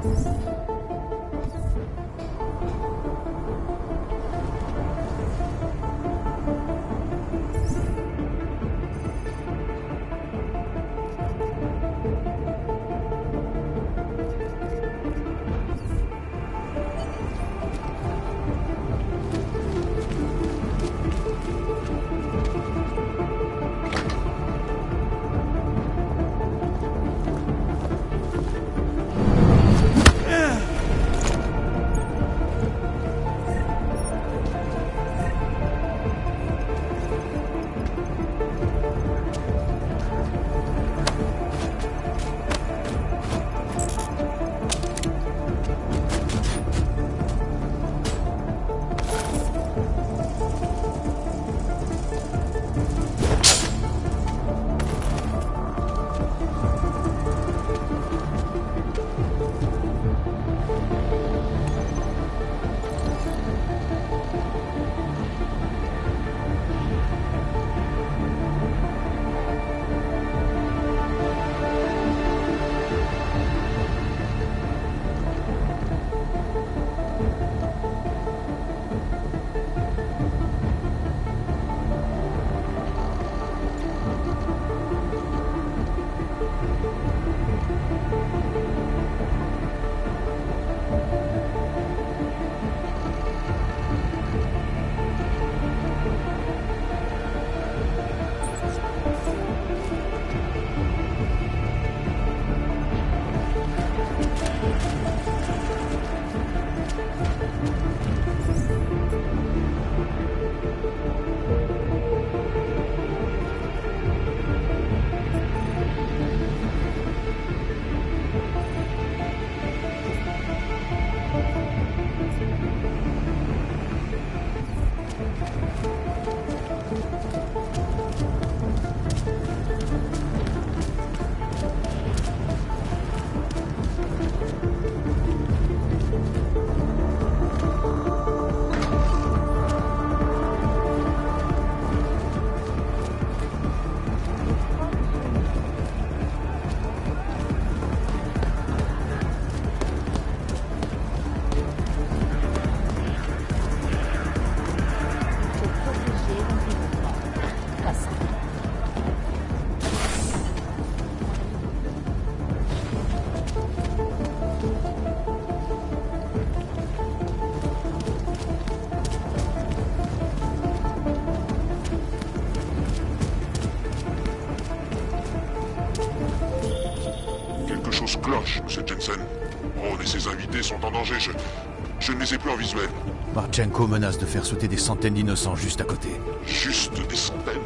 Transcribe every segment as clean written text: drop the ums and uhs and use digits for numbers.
Cloche, monsieur Jensen. Braun et ses invités sont en danger, je ne les ai plus en visuel. Marchenko menace de faire sauter des centaines d'innocents juste à côté. Juste des centaines?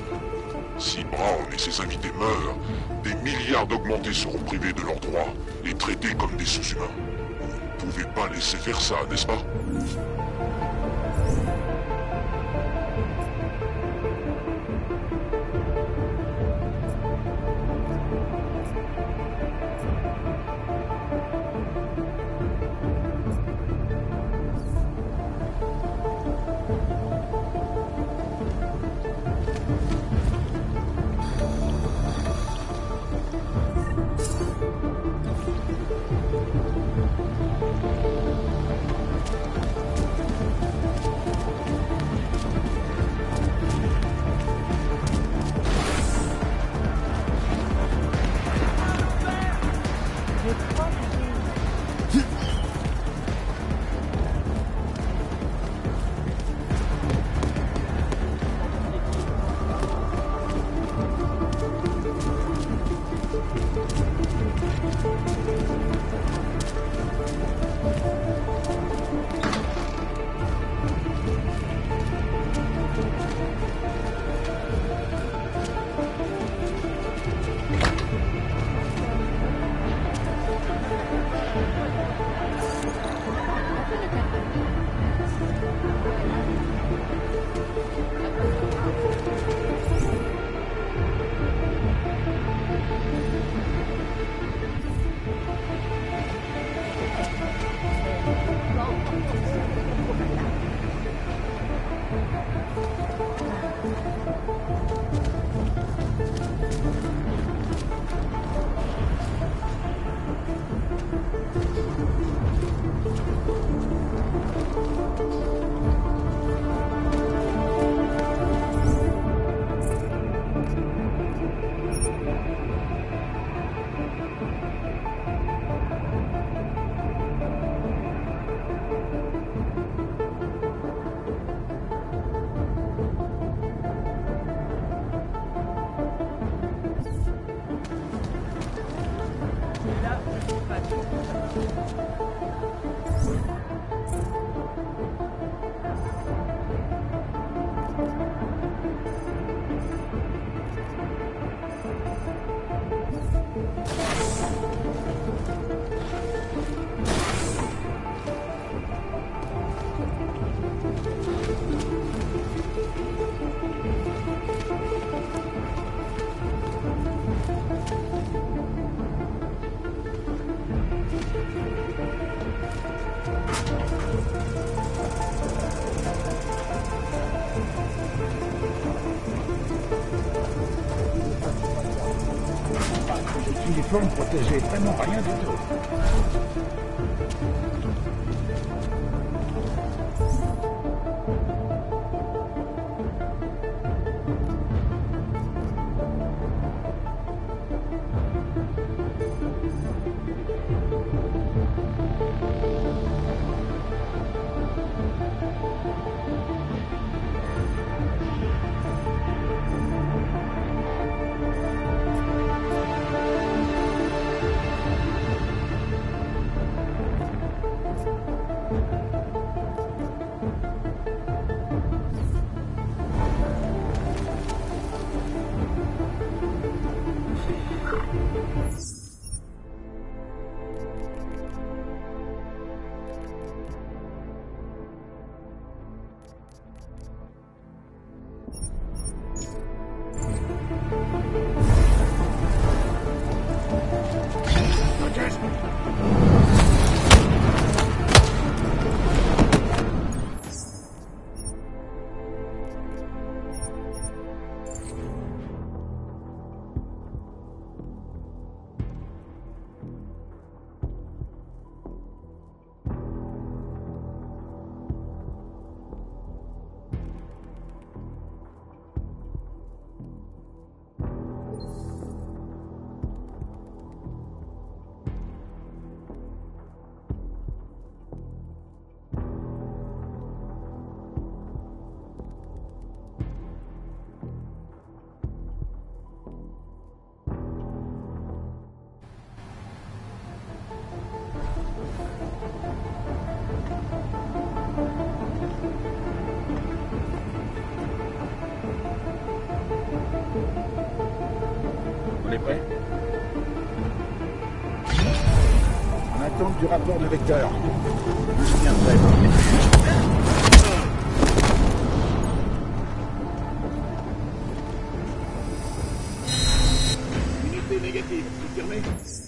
Si Braun et ses invités meurent, des milliards d'augmentés seront privés de leurs droits et traités comme des sous-humains. Vous ne pouvez pas laisser faire ça, n'est-ce pas? plateforme protégée, vraiment rien du tout. On est prêt? En attente du rapport de Vecteur. Je suis bien prêt. Unité négative, confirmé?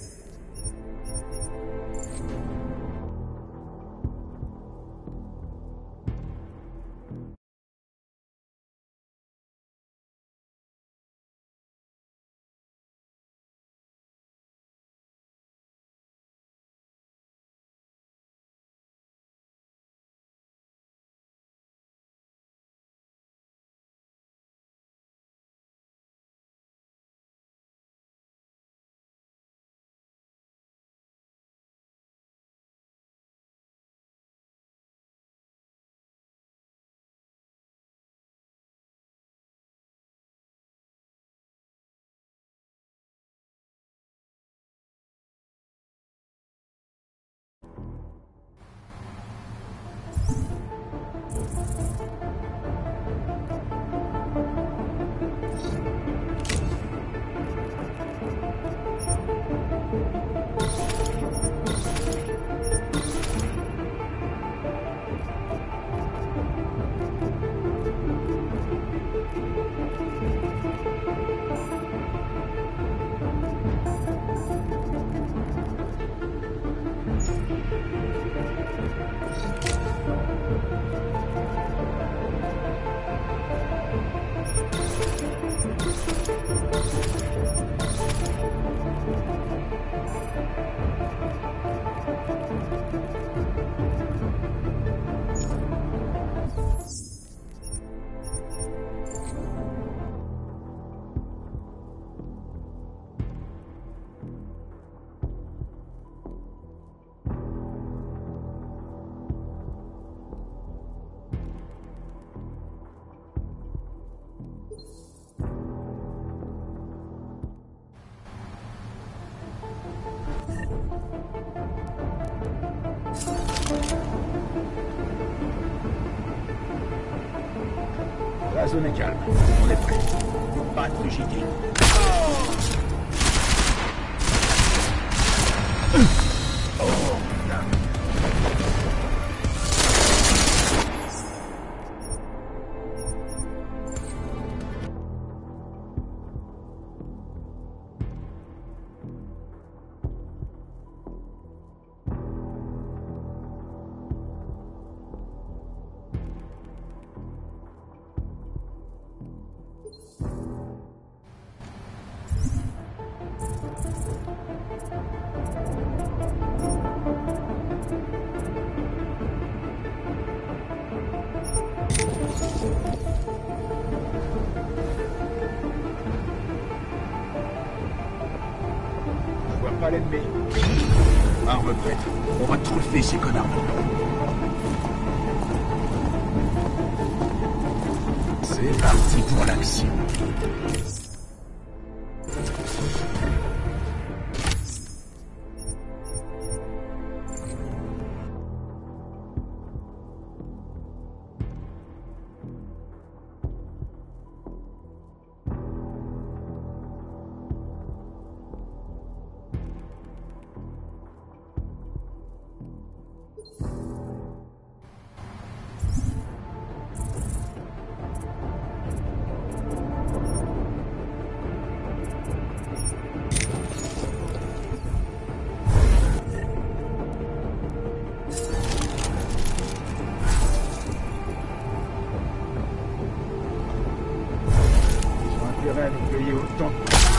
La zone est calme. On est prêt. Pas de fugitifs. Oh, putain. me prête. On va truffer ces connards. C'est parti pour l'action. À nous payer autant.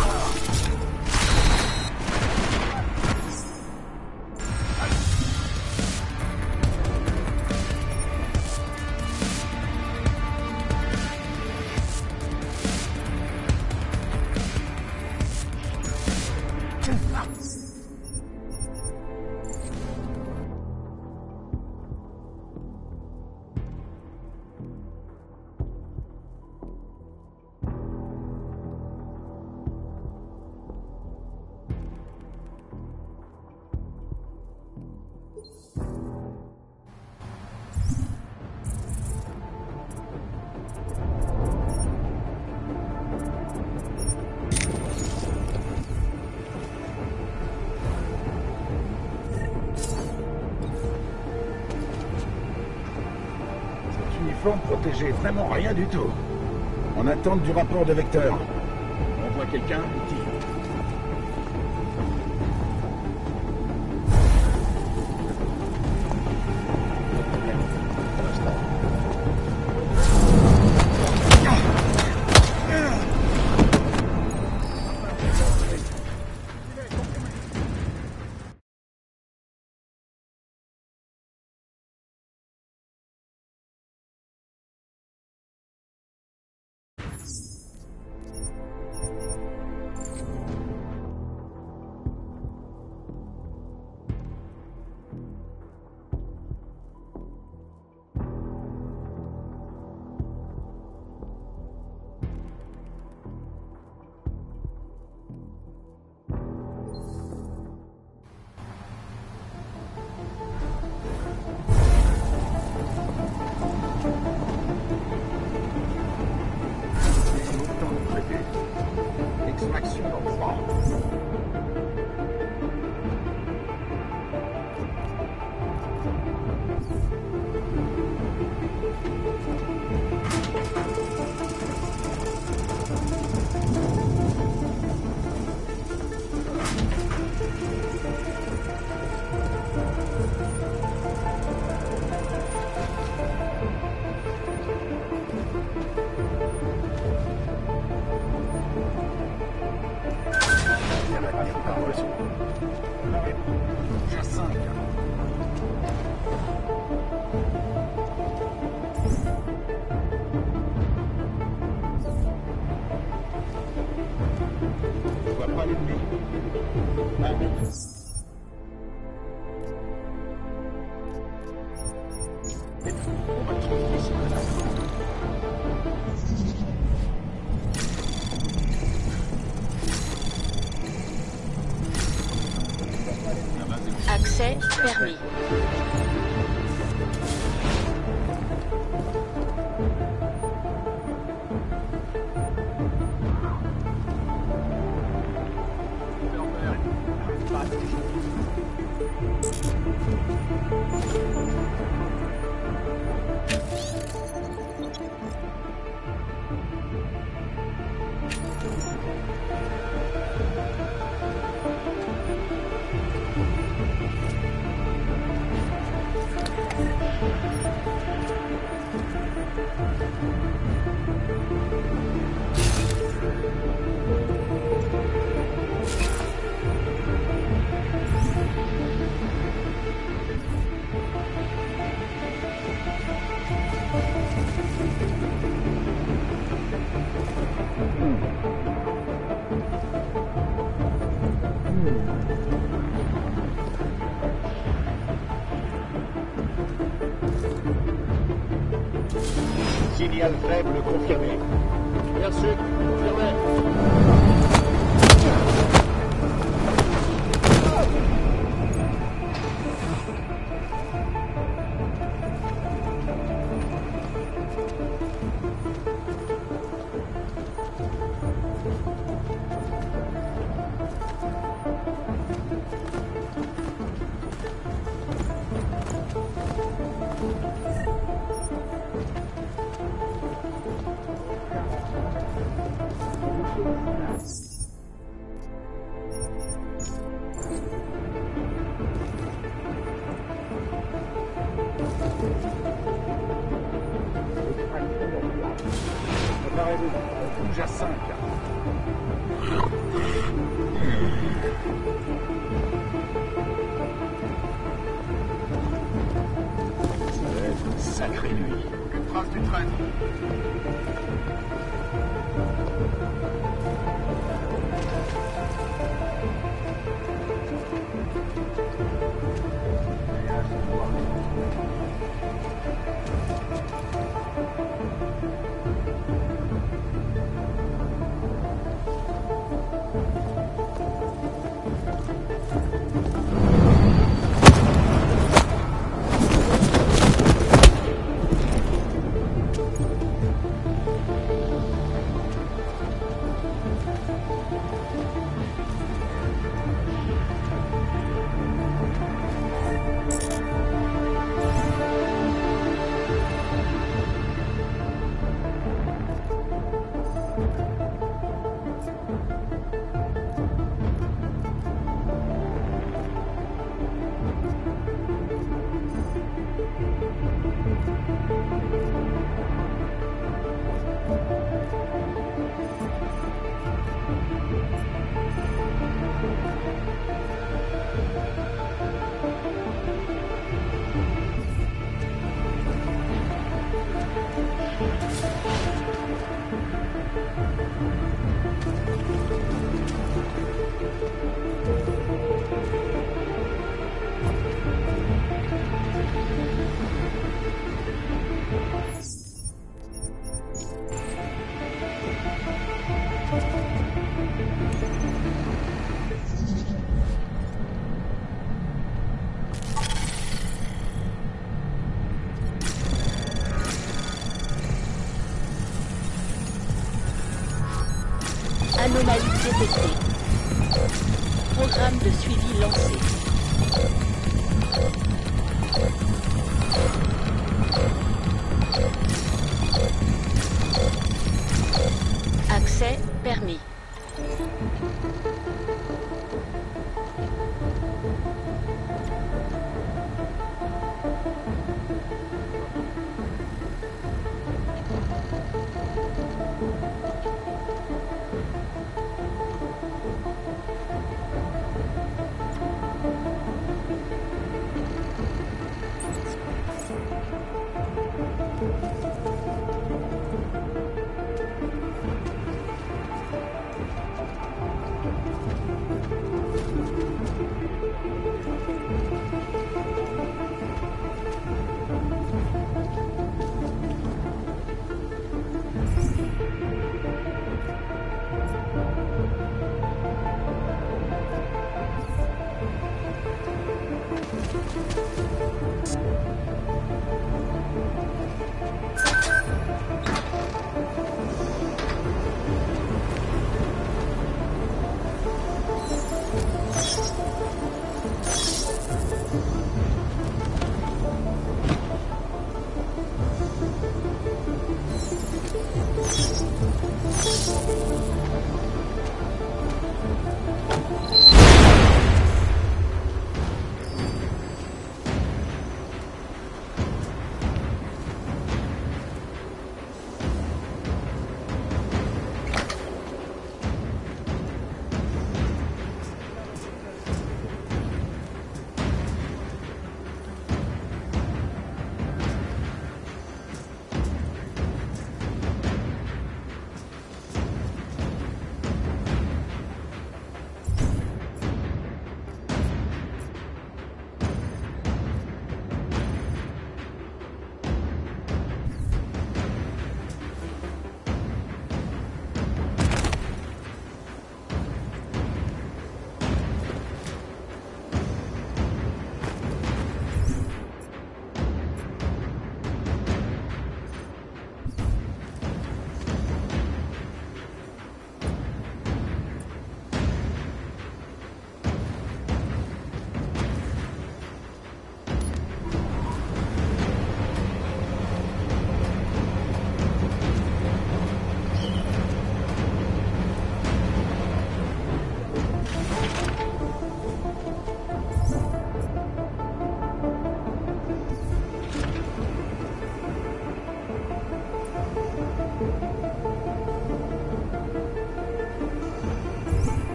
Uniforme protégé, vraiment rien du tout. En attente du rapport de Vecteur. On voit quelqu'un, tire. Extraction dans 3. Je vois pas l'ennemi. On va trouver ces connards. Accès permis. Signal faible confirmé. Bien sûr, confirmé. Préparez-vous, bouge à 5. Ça va être une sacrée nuit. Aucune trace du train. Anomalie détectée. Programme de suivi lancé. Accès permis.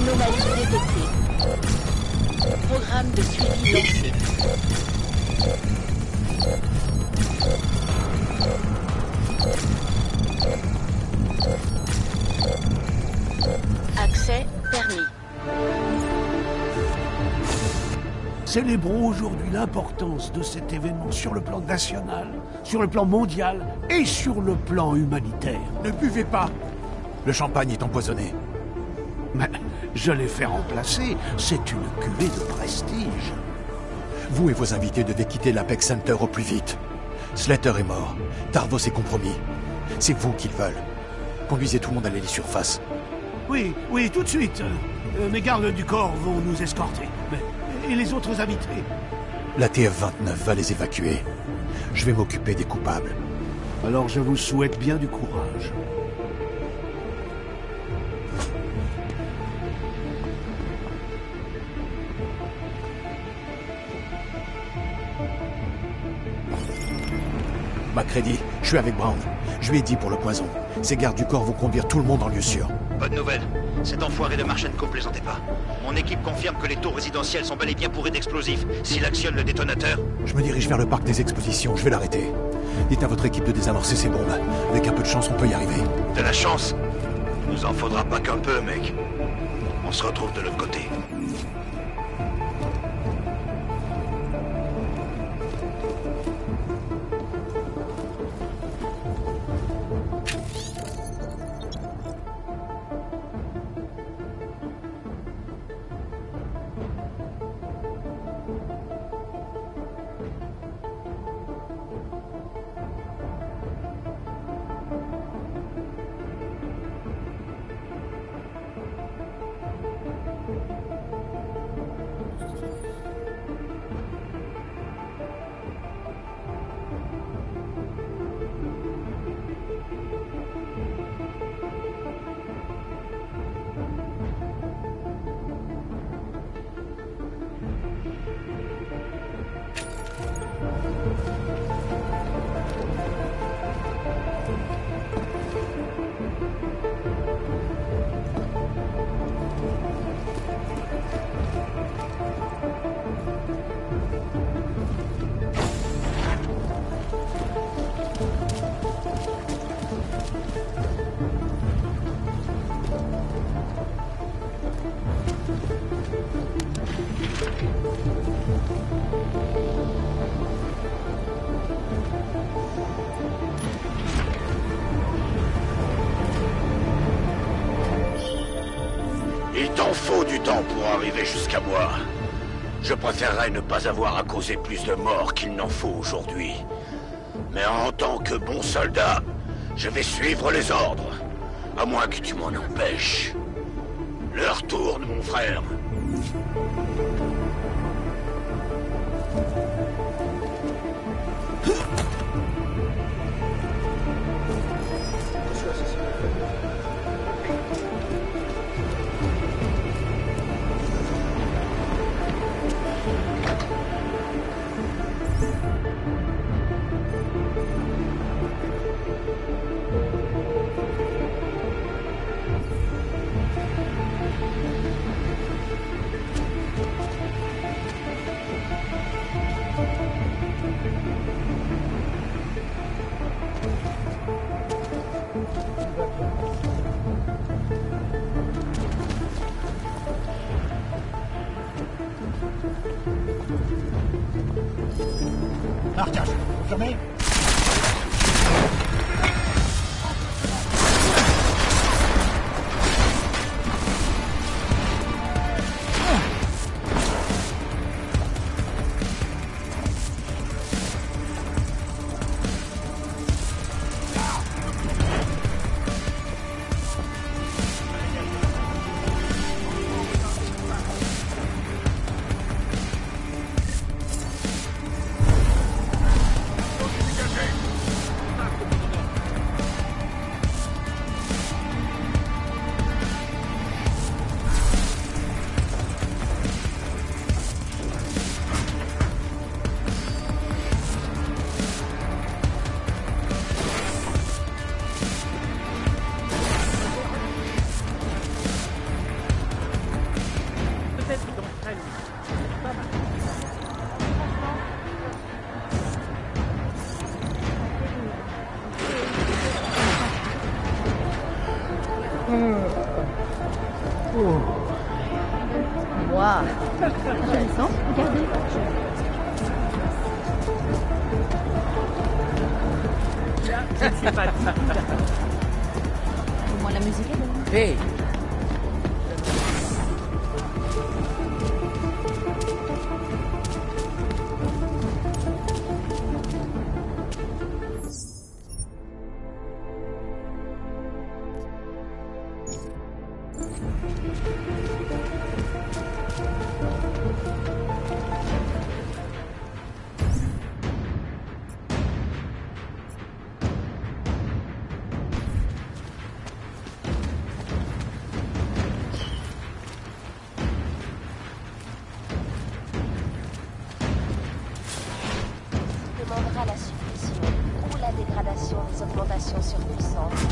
Anomalie détectée. Programme de suivi lancé. Accès permis. Célébrons aujourd'hui l'importance de cet événement sur le plan national, sur le plan mondial et sur le plan humanitaire. Ne buvez pas. Le champagne est empoisonné. Mais je l'ai fait remplacer, c'est une cuvée de prestige. Vous et vos invités devez quitter l'Apex Center au plus vite. Slater est mort. Tarvos est compromis. C'est vous qu'ils veulent. Conduisez tout le monde à l'hélice surface. Oui, tout de suite. Mes gardes du corps vont nous escorter. Et les autres invités? La TF-29 va les évacuer. Je vais m'occuper des coupables. Alors je vous souhaite bien du courage. MacReady, je suis avec Brown. Je lui ai dit pour le poison. Ces gardes du corps vont conduire tout le monde en lieu sûr. Bonne nouvelle. Cet enfoiré de Marchenko plaisantait pas. Mon équipe confirme que les tours résidentielles sont bel et bien bourrées d'explosifs. S'il actionne le détonateur... Je me dirige vers le parc des expositions. Je vais l'arrêter. Dites à votre équipe de désamorcer ces bombes. Avec un peu de chance, on peut y arriver. De la chance? Il nous en faudra pas qu'un peu, mec. On se retrouve de l'autre côté. Il t'en faut du temps pour arriver jusqu'à moi. Je préférerais ne pas avoir à causer plus de morts qu'il n'en faut aujourd'hui. Mais en tant que bon soldat, je vais suivre les ordres. À moins que tu m'en empêches. L'heure tourne, mon frère. Waouh. Intéressant. Regardez. C'est pas Au moins la musique est bonne. Hey. Demandera la suppression ou la dégradation des augmentations surpuissantes.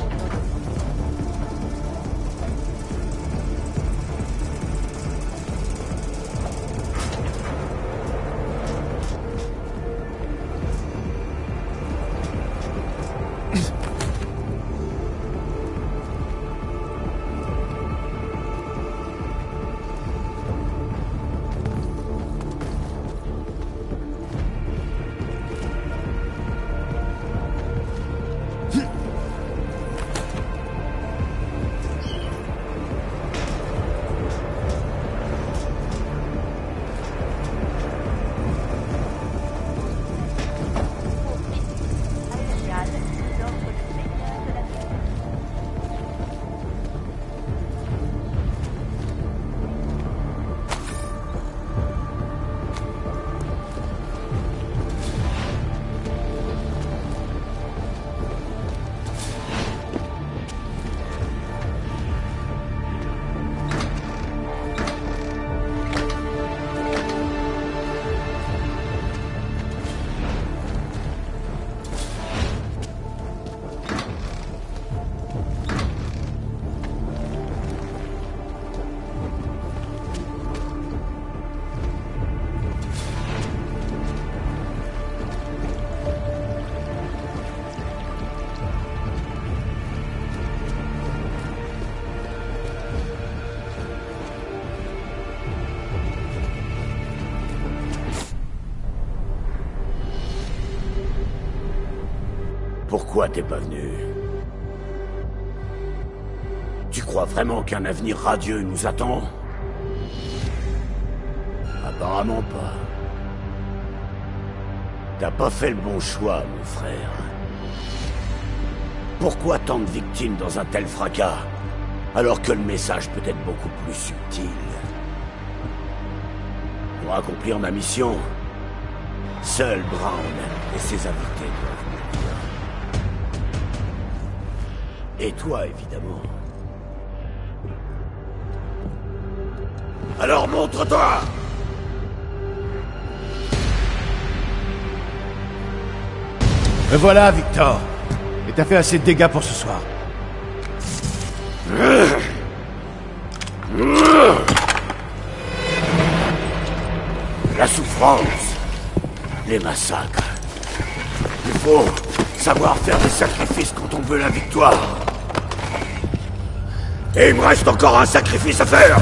Pourquoi t'es pas venu? Tu crois vraiment qu'un avenir radieux nous attend? Apparemment pas. T'as pas fait le bon choix, mon frère. Pourquoi tant de victimes dans un tel fracas, alors que le message peut être beaucoup plus subtil? Pour accomplir ma mission, seul Brown et ses invités doivent mourir. Et toi, évidemment. Alors montre-toi! Me voilà, Victor. Et t'as fait assez de dégâts pour ce soir. La souffrance, les massacres. Il faut savoir faire des sacrifices quand on veut la victoire. Et il me reste encore un sacrifice à faire.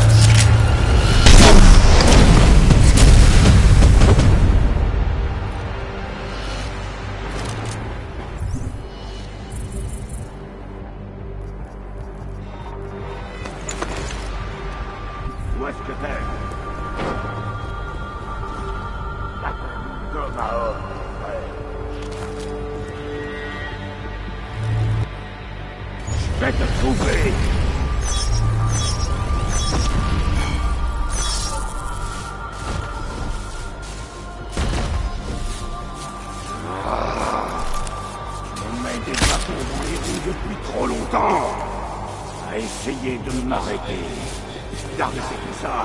Où est-ce que t'es? Tomahawk, je vais te trouver. On met des drapeaux dans les roues depuis trop longtemps. À essayer de m'arrêter. Regardez tout ça.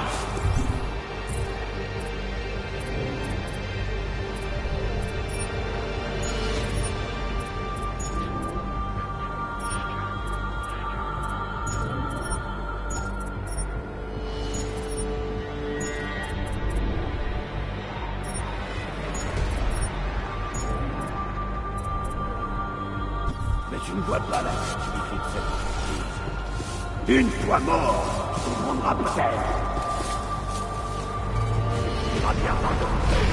Mais tu ne vois pas la futilité de cette entreprise. Une fois mort, on comprendra peut-être. Il va bien t'entendre.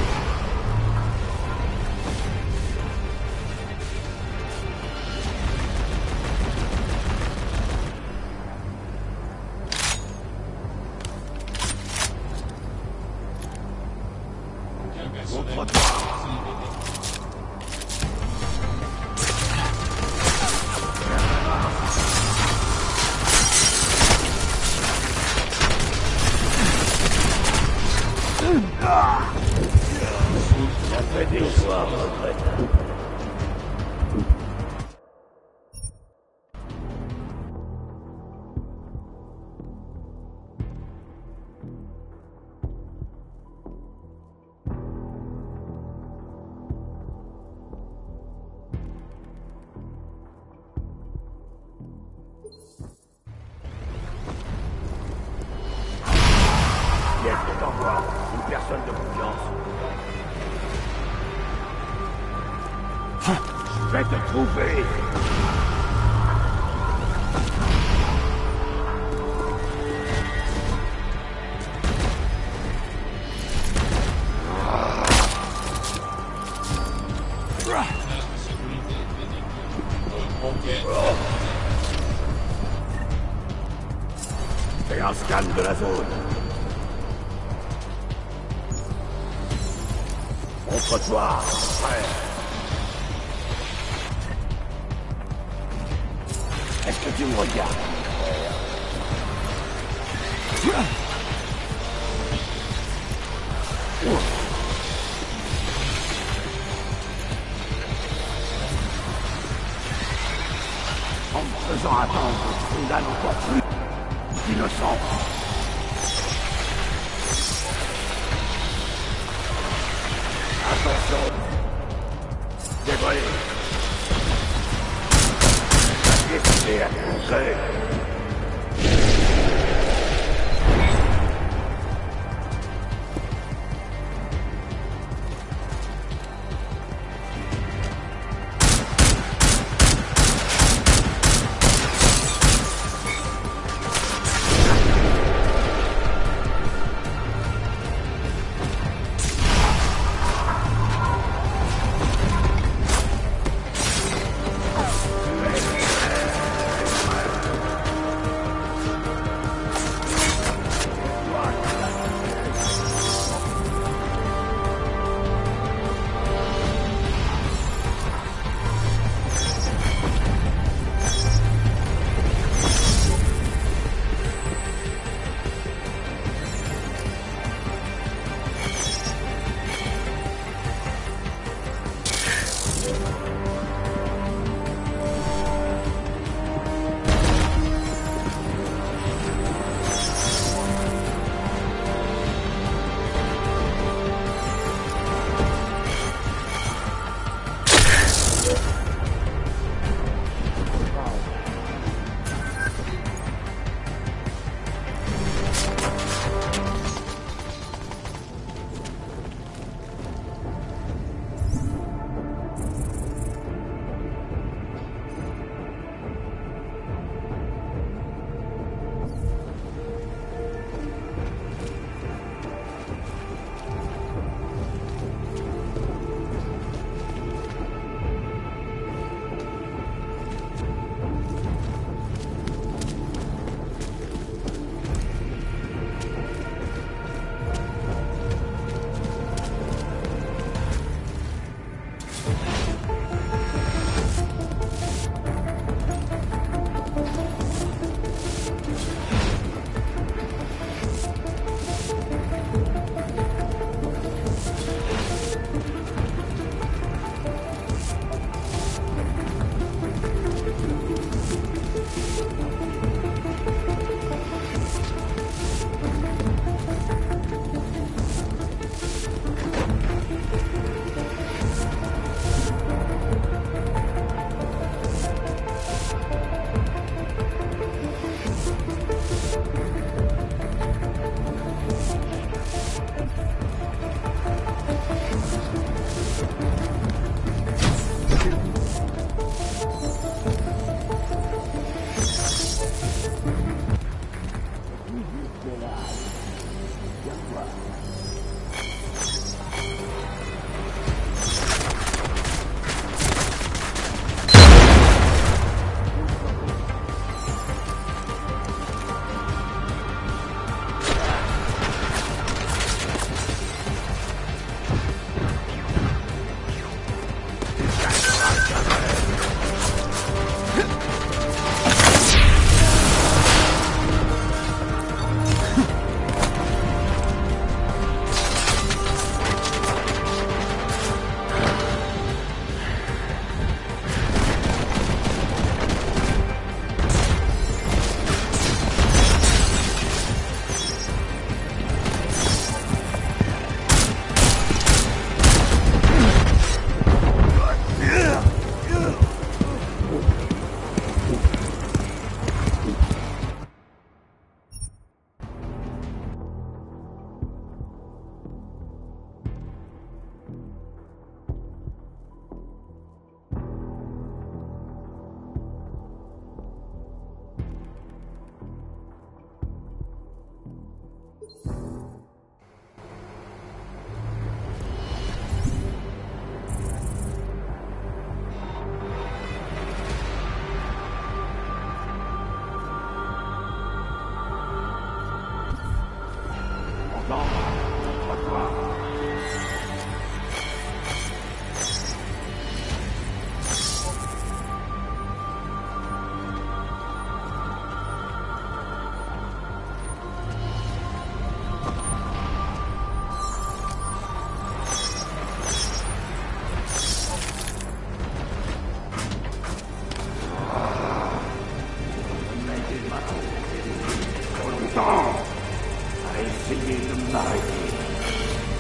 Contre toi. Ça fait des soirs, retraite. Qu'est-ce que t'envoies? Une personne de confiance. Je vais te trouver. Fais un scan de la zone. Contre toi, frère. Est-ce que tu me regardes, frère? En me faisant attendre, tu condamnes encore plus d'innocents. Attention. Dévoilé. Décidé à contrer.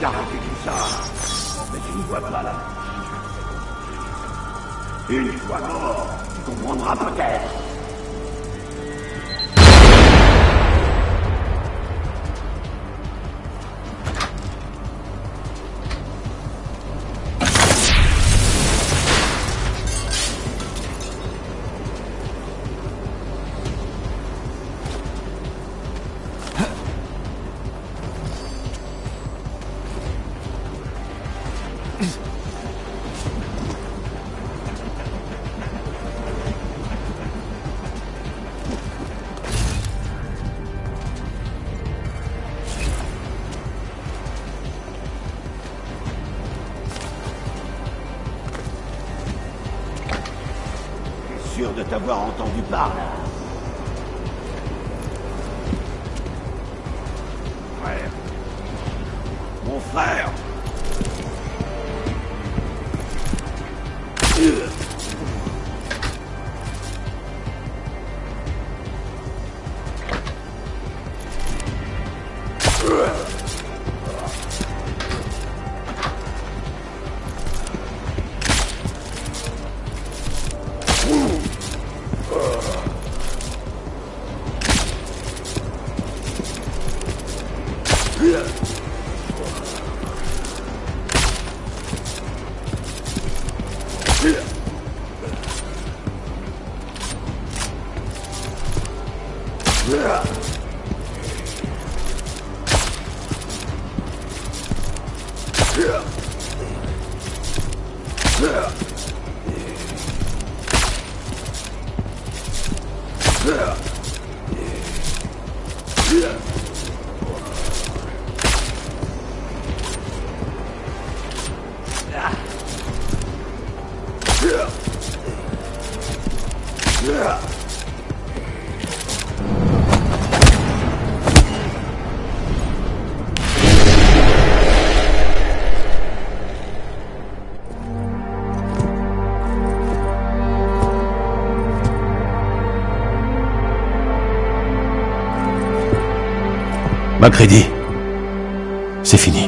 d'arrêter tout ça. Mais tu n'y vois pas là. Une fois mort, tu comprendras peut-être. Sûr de t'avoir entendu par là. Frère. Mon frère. Macready, c'est fini.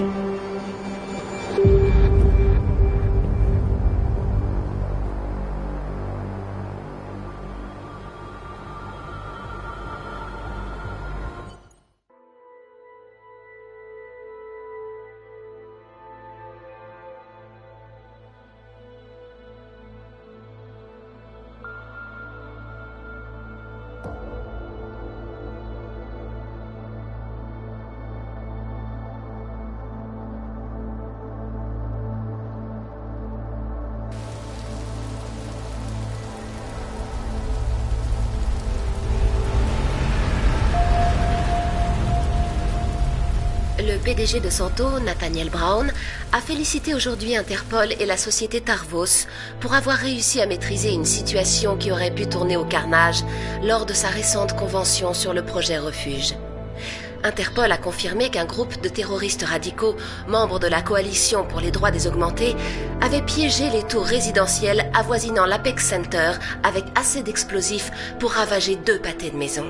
Le PDG de Santo, Nathaniel Brown, a félicité aujourd'hui Interpol et la société Tarvos pour avoir réussi à maîtriser une situation qui aurait pu tourner au carnage lors de sa récente convention sur le projet Refuge. Interpol a confirmé qu'un groupe de terroristes radicaux, membres de la coalition pour les droits des augmentés, avait piégé les tours résidentielles avoisinant l'Apex Center avec assez d'explosifs pour ravager 2 pâtés de maison.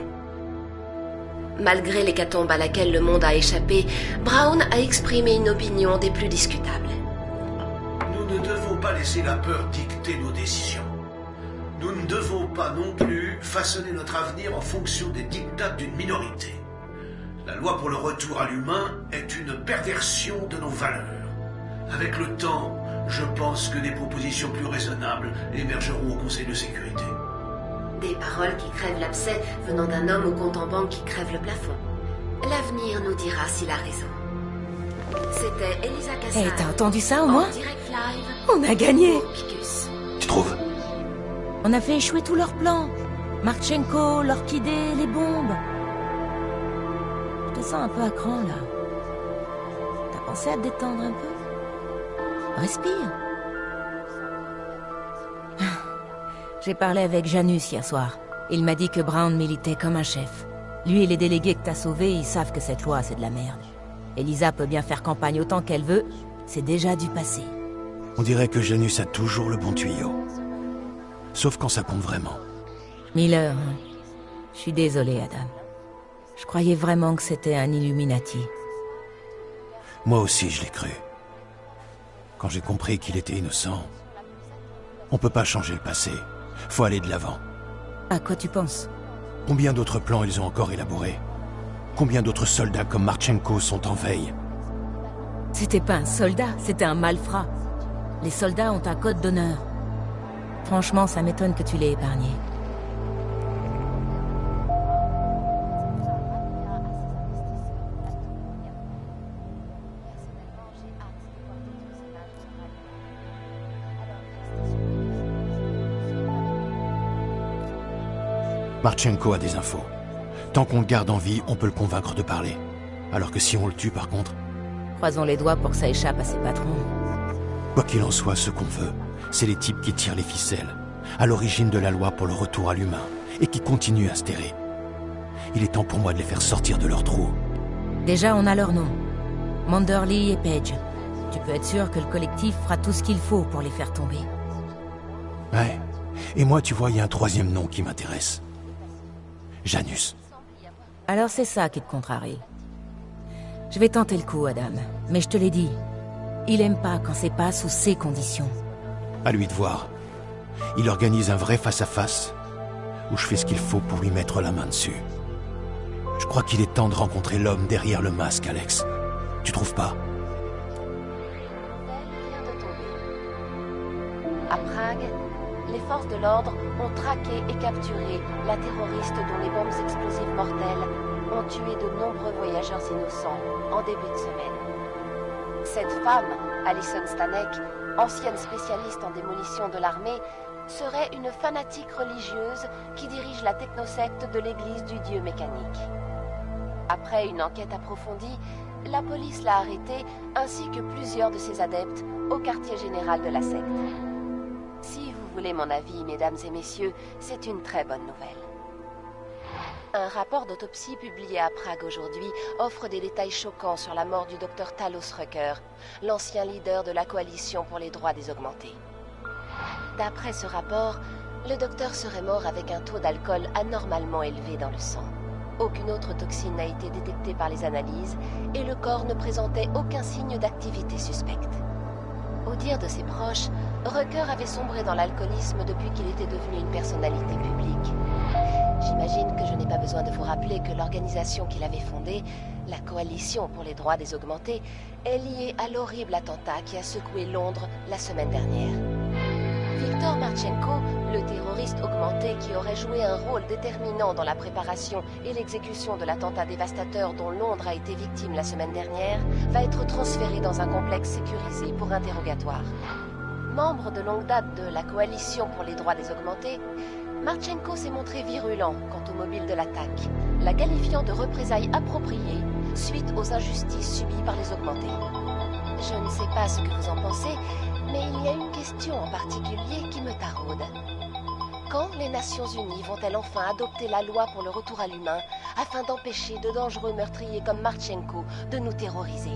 Malgré l'hécatombe à laquelle le monde a échappé, Brown a exprimé une opinion des plus discutables. Nous ne devons pas laisser la peur dicter nos décisions. Nous ne devons pas non plus façonner notre avenir en fonction des dictats d'une minorité. La loi pour le retour à l'humain est une perversion de nos valeurs. Avec le temps, je pense que des propositions plus raisonnables émergeront au Conseil de sécurité. Des paroles qui crèvent l'abcès venant d'un homme au compte en banque qui crève le plafond. L'avenir nous dira s'il a raison. C'était Elisa Kassar. Eh, t'as entendu ça au moins? Direct live. On a gagné. Tu trouves? On a fait échouer tous leurs plans. Marchenko, l'orchidée, les bombes. Je te sens un peu à cran là. T'as pensé à te détendre un peu? Respire. J'ai parlé avec Janus hier soir. Il m'a dit que Brown militait comme un chef. Lui et les délégués que t'as sauvés, ils savent que cette loi, c'est de la merde. Elisa peut bien faire campagne autant qu'elle veut, c'est déjà du passé. On dirait que Janus a toujours le bon tuyau. Sauf quand ça compte vraiment. Miller, hein. Je suis désolé, Adam. Je croyais vraiment que c'était un Illuminati. Moi aussi, je l'ai cru. Quand j'ai compris qu'il était innocent, on peut pas changer le passé. Faut aller de l'avant. À quoi tu penses? Combien d'autres plans ils ont encore élaborés? Combien d'autres soldats comme Marchenko sont en veille? C'était pas un soldat, c'était un malfrat. Les soldats ont un code d'honneur. Franchement, ça m'étonne que tu l'aies épargné. Marchenko a des infos. Tant qu'on le garde en vie, on peut le convaincre de parler. Alors que si on le tue, par contre... Croisons les doigts pour que ça échappe à ses patrons. Quoi qu'il en soit, ce qu'on veut, c'est les types qui tirent les ficelles, à l'origine de la loi pour le retour à l'humain, et qui continuent à se terrer. Il est temps pour moi de les faire sortir de leur trou. Déjà, on a leur nom. Manderly et Page. Tu peux être sûr que le collectif fera tout ce qu'il faut pour les faire tomber. Ouais. Et moi, tu vois, il y a un troisième nom qui m'intéresse. Janus. Alors c'est ça qui te contrarie. Je vais tenter le coup, Adam. Mais je te l'ai dit. Il aime pas quand c'est pas sous ces conditions. À lui de voir. Il organise un vrai face-à-face, où je fais ce qu'il faut pour lui mettre la main dessus. Je crois qu'il est temps de rencontrer l'homme derrière le masque, Alex. Tu trouves pas? À Prague, les forces de l'ordre ont traqué et capturé la terroriste dont les bombes explosives mortelles ont tué de nombreux voyageurs innocents en début de semaine. Cette femme, Alison Stanek, ancienne spécialiste en démolition de l'armée, serait une fanatique religieuse qui dirige la technosecte de l'église du dieu mécanique. Après une enquête approfondie, la police l'a arrêtée ainsi que plusieurs de ses adeptes au quartier général de la secte. Si vous voulez mon avis, mesdames et messieurs, c'est une très bonne nouvelle. Un rapport d'autopsie publié à Prague aujourd'hui offre des détails choquants sur la mort du docteur Talos Rucker, l'ancien leader de la coalition pour les droits des augmentés. D'après ce rapport, le docteur serait mort avec un taux d'alcool anormalement élevé dans le sang. Aucune autre toxine n'a été détectée par les analyses et le corps ne présentait aucun signe d'activité suspecte. Au dire de ses proches, Rucker avait sombré dans l'alcoolisme depuis qu'il était devenu une personnalité publique. J'imagine que je n'ai pas besoin de vous rappeler que l'organisation qu'il avait fondée, la Coalition pour les droits des augmentés, est liée à l'horrible attentat qui a secoué Londres la semaine dernière. Viktor Marchenko, le terroriste augmenté qui aurait joué un rôle déterminant dans la préparation et l'exécution de l'attentat dévastateur dont Londres a été victime la semaine dernière, va être transféré dans un complexe sécurisé pour interrogatoire. Membre de longue date de la Coalition pour les droits des augmentés, Marchenko s'est montré virulent quant au mobile de l'attaque, la qualifiant de représailles appropriées suite aux injustices subies par les augmentés. Je ne sais pas ce que vous en pensez, mais il y a une question en particulier qui me taraude. Quand les Nations Unies vont-elles enfin adopter la loi pour le retour à l'humain afin d'empêcher de dangereux meurtriers comme Marchenko de nous terroriser?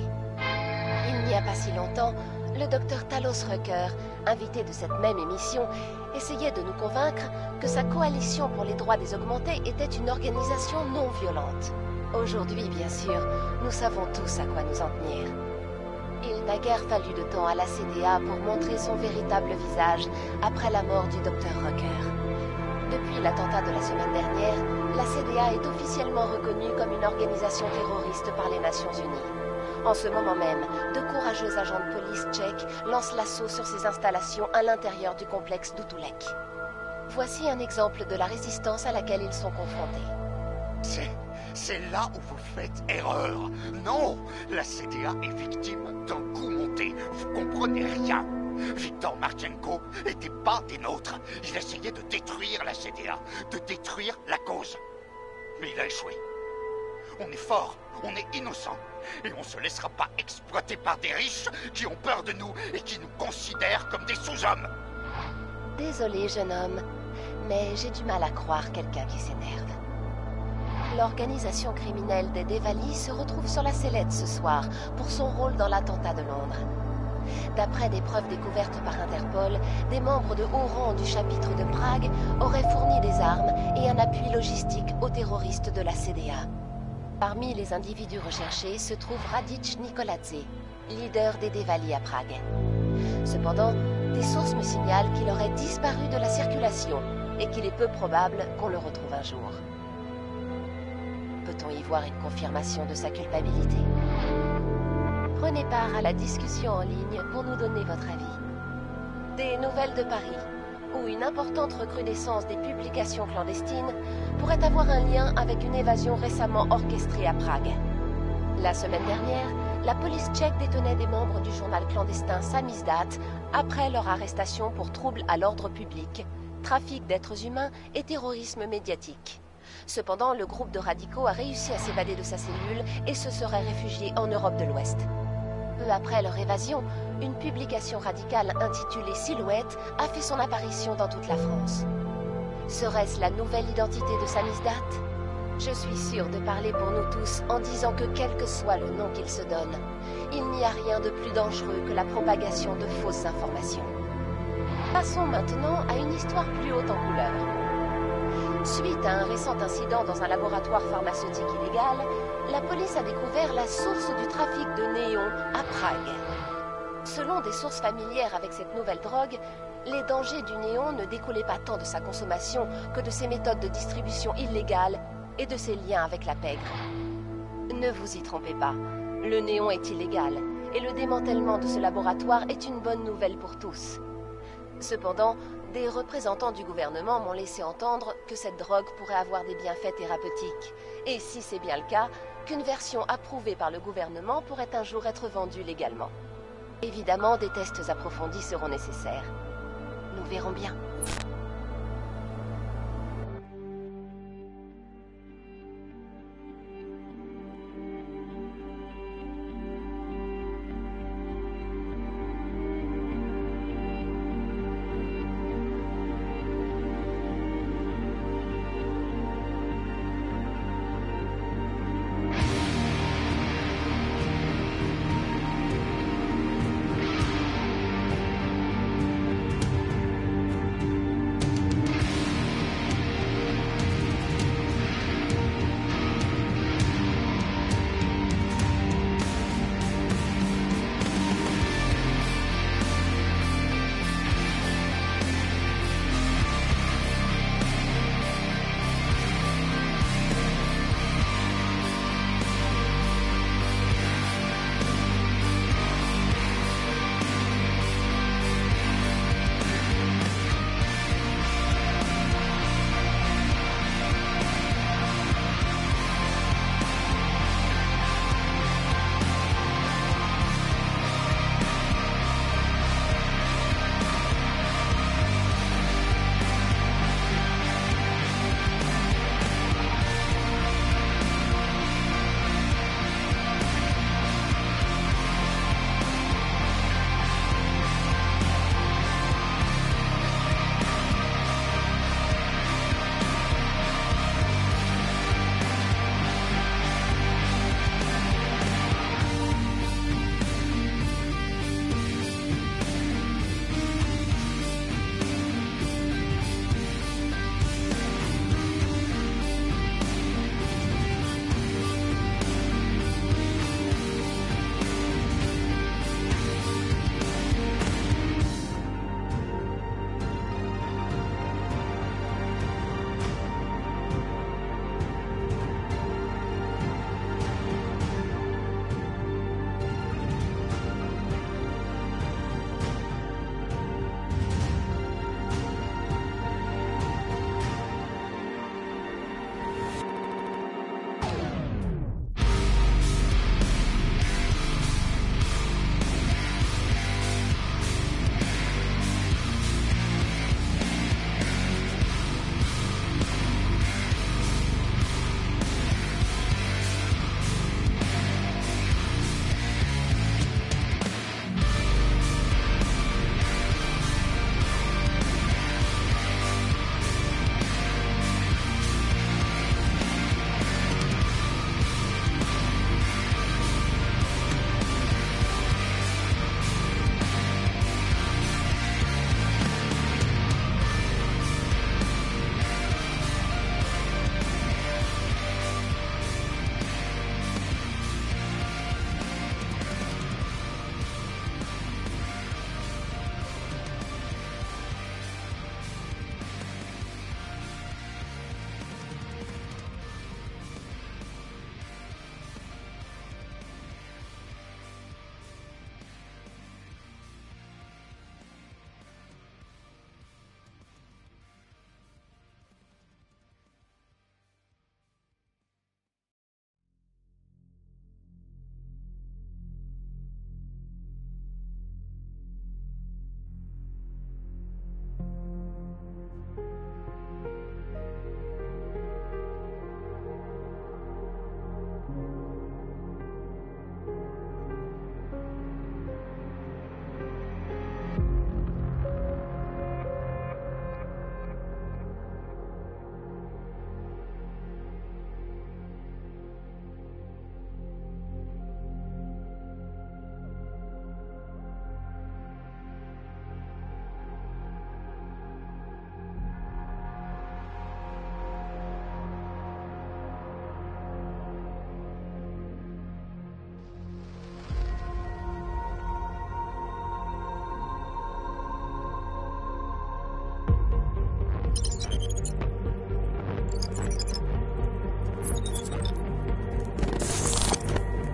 Il n'y a pas si longtemps, le docteur Talos Rucker, invité de cette même émission, essayait de nous convaincre que sa coalition pour les droits des augmentés était une organisation non violente. Aujourd'hui, bien sûr, nous savons tous à quoi nous en tenir. Il n'a guère fallu de temps à la CDA pour montrer son véritable visage après la mort du docteur Rucker. Depuis l'attentat de la semaine dernière, la CDA est officiellement reconnue comme une organisation terroriste par les Nations Unies. En ce moment même, de courageux agents de police tchèques lancent l'assaut sur ces installations à l'intérieur du complexe d'Utulek. Voici un exemple de la résistance à laquelle ils sont confrontés. C'est là où vous faites erreur. Non, la CDA est victime d'un coup monté. Vous comprenez rien. Viktor Marchenko n'était pas des nôtres. Il essayait de détruire la CDA, de détruire la cause. Mais il a échoué. On est fort, on est innocent. Et on se laissera pas exploiter par des riches qui ont peur de nous et qui nous considèrent comme des sous-hommes. Désolé, jeune homme, mais j'ai du mal à croire quelqu'un qui s'énerve. L'organisation criminelle des Devali se retrouve sur la sellette ce soir pour son rôle dans l'attentat de Londres. D'après des preuves découvertes par Interpol, des membres de haut rang du chapitre de Prague auraient fourni des armes et un appui logistique aux terroristes de la CDA. Parmi les individus recherchés se trouve Radic Nikoladze, leader des Dévalis à Prague. Cependant, des sources me signalent qu'il aurait disparu de la circulation et qu'il est peu probable qu'on le retrouve un jour. Peut-on y voir une confirmation de sa culpabilité? Prenez part à la discussion en ligne pour nous donner votre avis. Des nouvelles de Paris, où une importante recrudescence des publications clandestines pourrait avoir un lien avec une évasion récemment orchestrée à Prague. La semaine dernière, la police tchèque détenait des membres du journal clandestin Samizdat après leur arrestation pour troubles à l'ordre public, trafic d'êtres humains et terrorisme médiatique. Cependant, le groupe de radicaux a réussi à s'évader de sa cellule et se serait réfugié en Europe de l'Ouest. Peu après leur évasion, une publication radicale intitulée Silhouette a fait son apparition dans toute la France. Serait-ce la nouvelle identité de Samizdat? Je suis sûre de parler pour nous tous en disant que quel que soit le nom qu'il se donne, il n'y a rien de plus dangereux que la propagation de fausses informations. Passons maintenant à une histoire plus haute en couleur. Suite à un récent incident dans un laboratoire pharmaceutique illégal, la police a découvert la source du trafic de néon à Prague. Selon des sources familières avec cette nouvelle drogue, les dangers du néon ne découlaient pas tant de sa consommation que de ses méthodes de distribution illégales et de ses liens avec la pègre. Ne vous y trompez pas, le néon est illégal et le démantèlement de ce laboratoire est une bonne nouvelle pour tous. Cependant, des représentants du gouvernement m'ont laissé entendre que cette drogue pourrait avoir des bienfaits thérapeutiques. Et si c'est bien le cas, qu'une version approuvée par le gouvernement pourrait un jour être vendue légalement. Évidemment, des tests approfondis seront nécessaires. Nous verrons bien.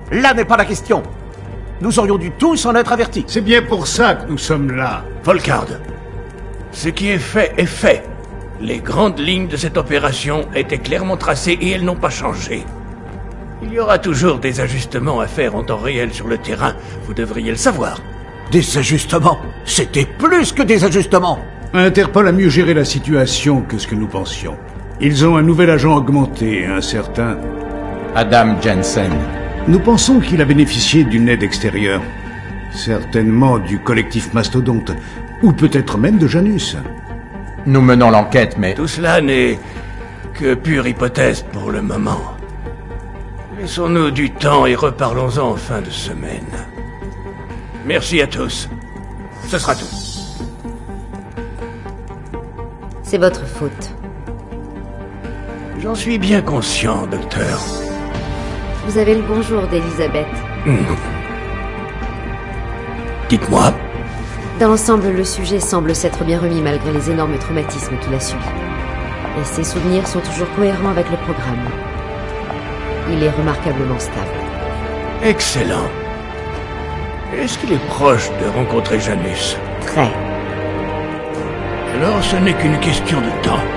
Là n'est pas la question. Nous aurions dû tous en être avertis. C'est bien pour ça que nous sommes là. Volkard, ce qui est fait est fait. Les grandes lignes de cette opération étaient clairement tracées et elles n'ont pas changé. Il y aura toujours des ajustements à faire en temps réel sur le terrain, vous devriez le savoir. Des ajustements? C'était plus que des ajustements. Interpol a mieux géré la situation que ce que nous pensions. Ils ont un nouvel agent augmenté, un certain... Adam Jensen. Nous pensons qu'il a bénéficié d'une aide extérieure. Certainement du collectif Mastodonte, ou peut-être même de Janus. Nous menons l'enquête, mais... Tout cela n'est que pure hypothèse pour le moment. Laissons-nous du temps et reparlons-en en fin de semaine. Merci à tous. Ce sera tout. C'est votre faute. J'en suis bien conscient, docteur. Vous avez le bonjour d'Elisabeth. Dites-moi. Dans l'ensemble, le sujet semble s'être bien remis malgré les énormes traumatismes qu'il a subis. Et ses souvenirs sont toujours cohérents avec le programme. Il est remarquablement stable. Excellent. Est-ce qu'il est proche de rencontrer Janus? Très. Alors ce n'est qu'une question de temps.